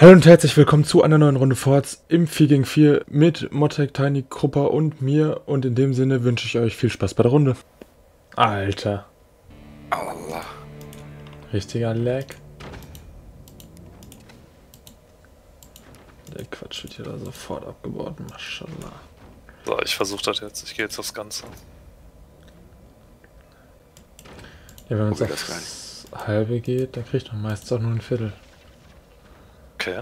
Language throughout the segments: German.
Hallo und herzlich willkommen zu einer neuen Runde Forts im 4 gegen 4 mit Motek, Tiny, Krupper und mir. Und in dem Sinne wünsche ich euch viel Spaß bei der Runde. Alter. Allah. Richtiger Lag. Der Quatsch wird hier da sofort abgebaut. Maschallah. So, ich versuche das jetzt. Ich gehe jetzt aufs Ganze. Ja, wenn man Probier aufs das halbe geht, dann kriegt man meistens auch nur ein Viertel. Okay.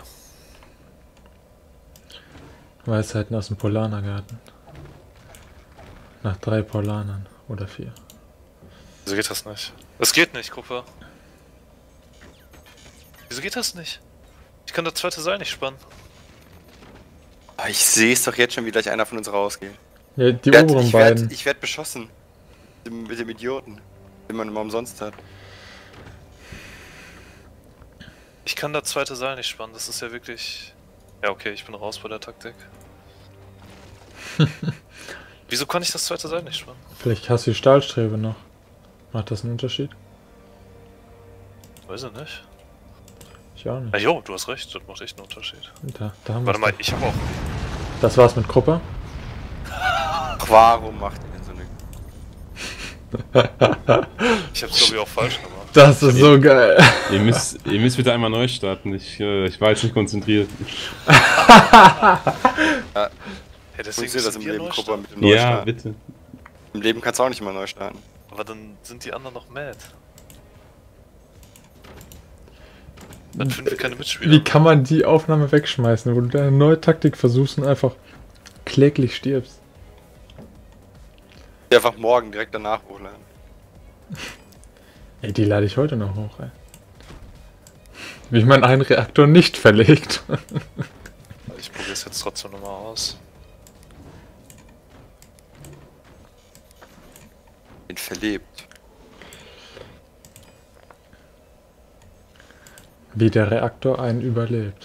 Weisheiten aus dem Polanergarten. Nach 3 Polanern oder 4. Wieso geht das nicht? Es geht nicht, Gruppe. Wieso geht das nicht? Ich kann das zweite Seil nicht spannen. Oh, ich sehe es doch jetzt schon, wie gleich einer von uns rausgeht. Ja, die oberen beiden. Ich werd beschossen. Mit dem Idioten, den man immer umsonst hat. Ich kann das zweite Seil nicht spannen. Das ist ja wirklich... Ja, okay, ich bin raus bei der Taktik. Wieso kann ich das zweite Seil nicht spannen? Vielleicht hast du die Stahlstrebe noch. Macht das einen Unterschied? Weiß ich nicht. Ich auch nicht. Na jo, du hast recht. Das macht echt einen Unterschied. Da haben Warte wir's mal, ich hab auch... Das war's mit Krupper. Ach, warum macht ihr denn so eine... Ich hab's glaube ich auch falsch gemacht. Das ist so geil. Ihr müsst bitte einmal neu starten. Ich war jetzt nicht konzentriert. Ja, deswegen Funktioniert das müssen im wir Leben, neu Gruppe, starten. mit dem Neustart? Ja, bitte. Im Leben kannst du auch nicht immer neu starten. Aber dann sind die anderen noch mad. Dann finden wir keine Mitspieler. Wie kann man die Aufnahme wegschmeißen, wo du eine neue Taktik versuchst und einfach kläglich stirbst? Die einfach morgen direkt danach hochladen. Ey, die lade ich heute noch hoch, ey. Wie man einen Reaktor nicht verlegt. Ich probiere es jetzt trotzdem nochmal aus. Bin verlebt. Wie der Reaktor einen überlebt.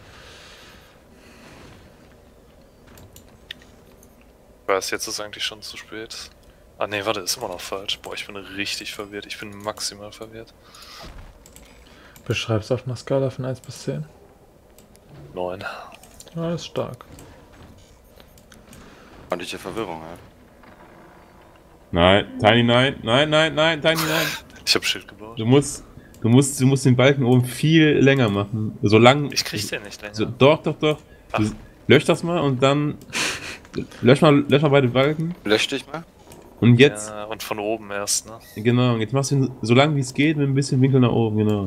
Ich weiß, jetzt ist eigentlich schon zu spät. Ah ne, warte, ist immer noch falsch. Boah, ich bin richtig verwirrt. Ich bin maximal verwirrt. Beschreib's auf einer Skala von 1 bis 10. 9. Ja, ist stark. Ordentliche Verwirrung halt. Nein, Tiny, nein, nein, nein, nein, Tiny, nein. Ich hab Schild gebaut. Du musst den Balken oben viel länger machen. So lang. Ich krieg den nicht länger. Doch. Ach. Lösch das mal und dann. Lösch mal beide Balken. Lösch dich mal. Und jetzt. Ja, und von oben erst, ne? Genau, und jetzt machst du ihn so lang wie es geht mit ein bisschen Winkel nach oben, genau.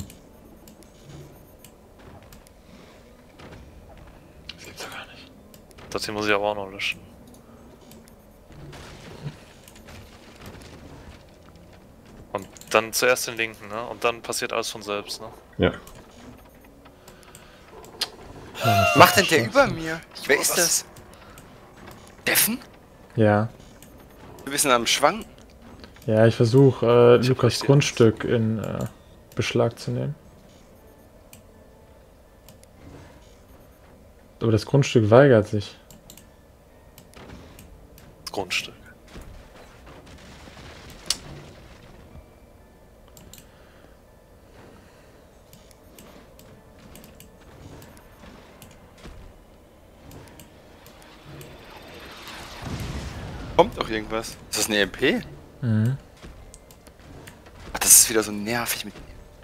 Das gibt's doch gar nicht. Das hier muss ich aber auch noch löschen. Und dann zuerst den linken, ne? Und dann passiert alles von selbst, ne? Ja. Ja, Macht denn der über mir? Wer ist das? Steffen? Ja. Du bist am Schwanken. Ja, ich versuche Ich hab Lukas richtig Grundstück in Beschlag zu nehmen. Aber das Grundstück weigert sich. Das Grundstück. Kommt doch irgendwas. Ist das eine MP? Mhm. Ach, das ist wieder so nervig mit.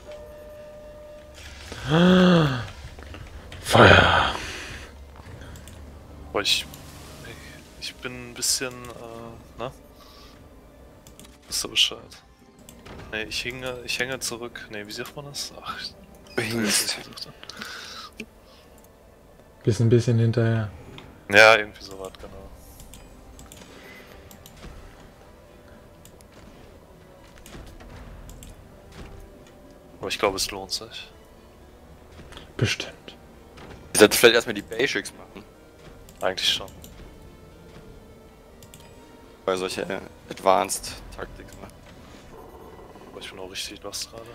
Feuer. Boah, ich bin ein bisschen, ne? Wisst ihr Bescheid? Ne, ich hänge zurück. Ne, wie sagt man das? Ach, Du hingst. Bist ein bisschen hinterher. Ja, irgendwie sowas, genau. Aber ich glaube, es lohnt sich. Bestimmt. Ich sollte vielleicht erstmal die Basics machen. Eigentlich schon. Weil solche Advanced Tactics machen. Aber ich bin auch richtig lost gerade.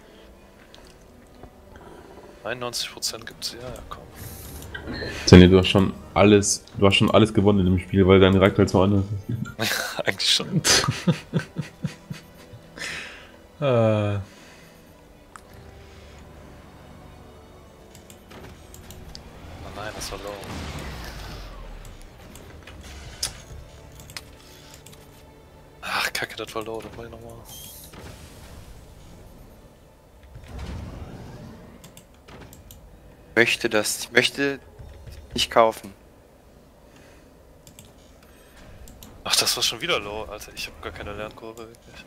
91% gibt's, ja, komm. Tiny, du hast schon alles gewonnen in dem Spiel, weil dein Reaktor jetzt woanders ist. Eigentlich schon. Nein, das war low. Ach, kacke, das war low, das mach ich nochmal. Ich möchte nicht kaufen. Ach, das war schon wieder low, Alter. Ich hab gar keine Lernkurve, wirklich.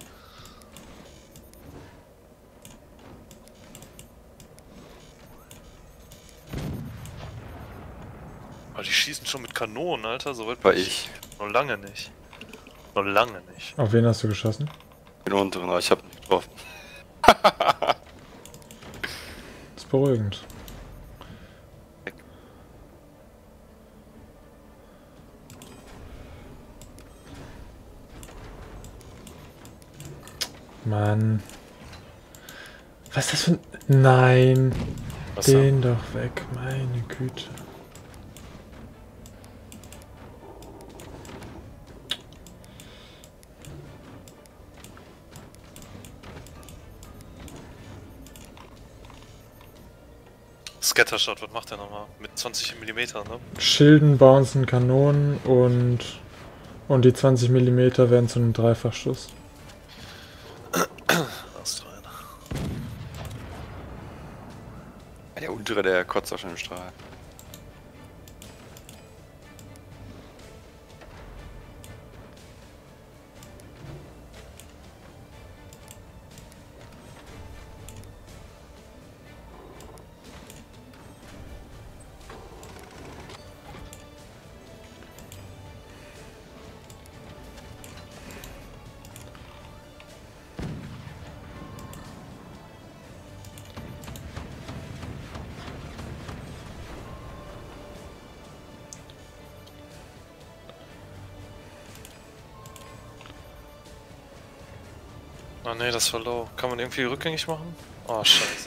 Aber die schießen schon mit Kanonen, Alter. So weit War bin ich. noch lange nicht. Noch lange nicht. Auf wen hast du geschossen? Den unteren, aber ich hab nicht getroffen. Das ist beruhigend. Mann. Was ist das für ein... Nein. Was Den doch weg. Meine Güte. Scattershot, was macht der nochmal? Mit 20 mm, ne? Schilden, Bouncen, Kanonen und die 20 mm werden zu einem Dreifachschuss. Hast du einen. Der untere, der kotzt auch schon im Strahl. Ah ne, das war low. Kann man irgendwie rückgängig machen? Oh, scheiße.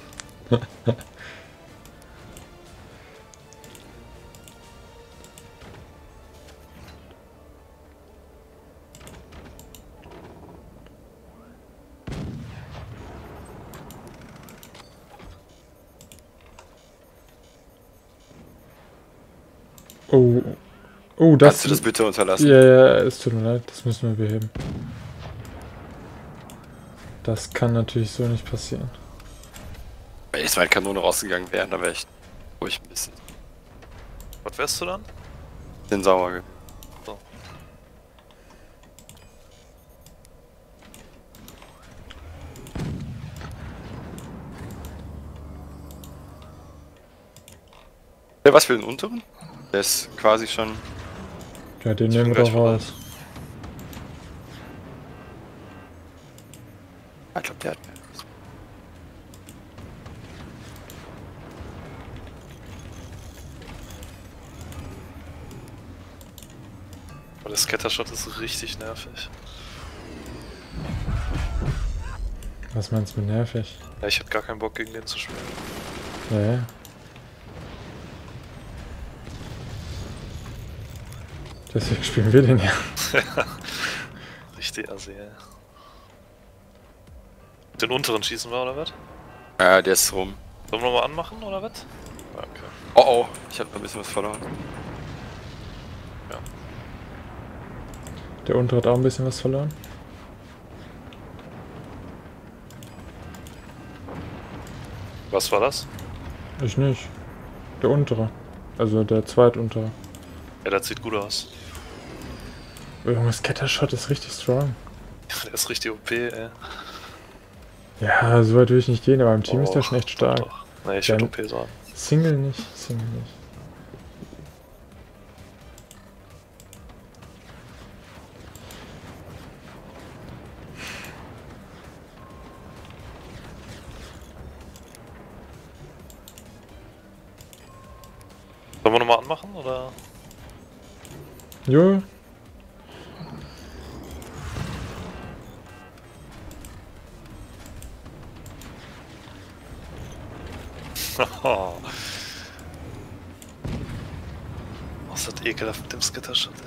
Oh. Oh, das... Kannst du das bitte unterlassen? Ja, ja, es tut mir leid, das müssen wir beheben. Das kann natürlich so nicht passieren. Wenn jetzt meine Kanone rausgegangen wäre, dann wäre ich ruhig ein Was wärst du dann? bisschen sauer gewesen. So. Was für den unteren? Der ist quasi schon... Ja, den Ich nehmen bin wir doch gleich vorbei. raus. Ich glaube, der hat... Aber der Scattershot ist richtig nervig. Was meinst du mit nervig? Ja, ich hätte gar keinen Bock gegen den zu spielen. Ja, ja. Deswegen spielen wir den ja. Richtig assi, ey. Den unteren schießen wir, oder was? Ja, der ist rum. Sollen wir nochmal anmachen, oder was? Okay. Oh oh, ich habe ein bisschen was verloren. Der untere hat auch ein bisschen was verloren. Was war das? Ich nicht. Der untere. Also der zweituntere. Ja, das sieht gut aus. Oh, Junge, Scattershot ist richtig strong. Der ist richtig OP, ey. Ja, so weit will ich nicht gehen, aber im Team ist der schon echt stark. Doch. Nee, ich Ja, würde OP sagen. Single nicht, Single nicht. Sollen wir nochmal anmachen, oder? Jo. Was ist das ekelhaft mit dem Skittershot, ey.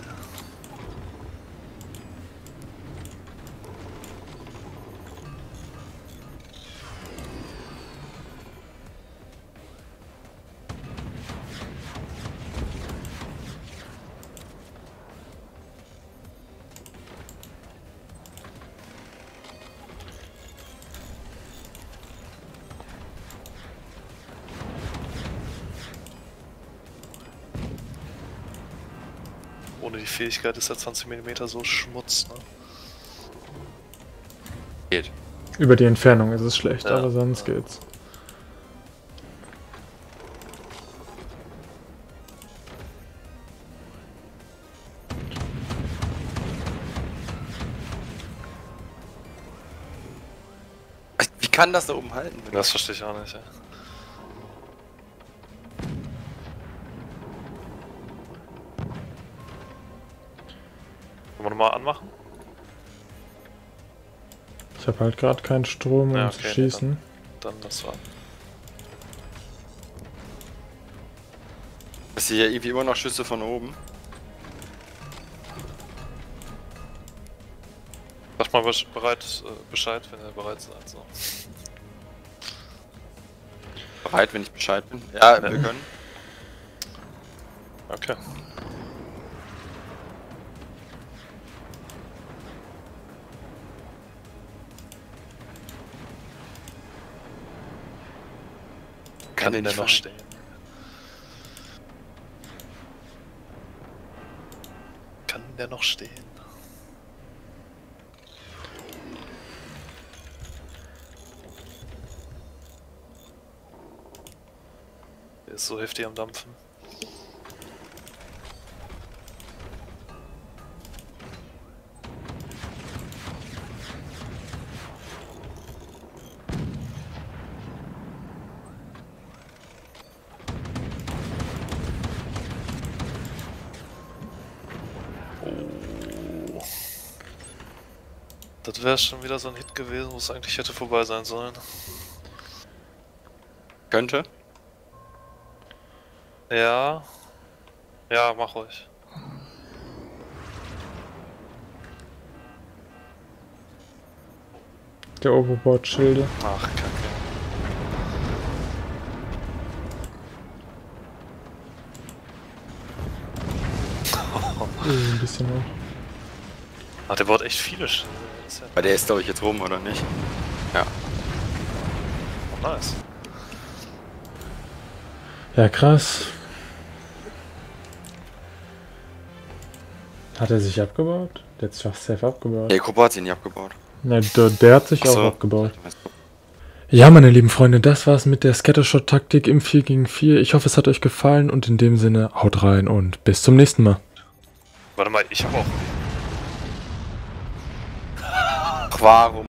ohne die Fähigkeit ist der 20 mm so Schmutz, ne? Geht. Über die Entfernung ist es schlecht, Ja. aber sonst geht's. Wie kann das da oben halten? Das verstehe ich auch nicht, ey. Wollen wir nochmal anmachen? Ich habe halt gerade keinen Strom, um Ja, zu okay, schießen. Dann das war. Ich sehe ja irgendwie immer noch Schüsse von oben. Sag mal Bescheid, wenn ihr bereit seid. So. Bereit, wenn ich Bescheid bin. Ja, wir können. Okay. Kann den der nicht noch fahren. stehen? Kann der noch stehen? Der ist so heftig am Dampfen. Oh. Das wäre schon wieder so ein Hit gewesen, wo es eigentlich hätte vorbei sein sollen. Könnte. Ja. Ja, mach ruhig. Der Overboard-Schilde. Ach, Kacke. Ein bisschen noch. Ach, der baut echt viele Schilde. Das ist ja Weil der ist, glaube ich, jetzt rum, oder nicht? Ja. nice. Ja, krass. Hat er sich abgebaut? Der hat sich auch safe abgebaut. Der Gruppe hat sie nicht abgebaut. Na, der hat sich Ach so. auch abgebaut. Ja, meine lieben Freunde, das war's mit der Scattershot-Taktik im 4 gegen 4. Ich hoffe, es hat euch gefallen und in dem Sinne, haut rein und bis zum nächsten Mal. Warte mal, ich hab auch. Ach, warum?